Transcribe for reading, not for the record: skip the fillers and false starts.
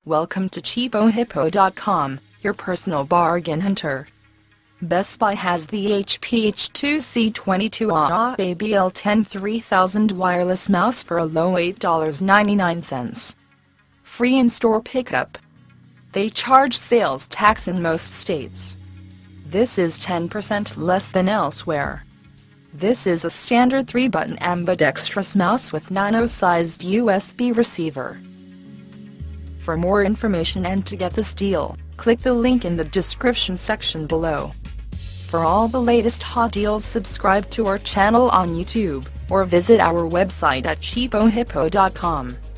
Welcome to CheapoHippo.com, your personal bargain hunter. Best Buy has the HP H2C22 ABL 10300 wireless mouse for a low $8.99. Free in-store pickup. They charge sales tax in most states. This is 10% less than elsewhere. This is a standard 3-button ambidextrous mouse with nano-sized USB receiver. For more information and to get this deal, click the link in the description section below. For all the latest hot deals, subscribe to our channel on YouTube, or visit our website at CheapoHippo.com.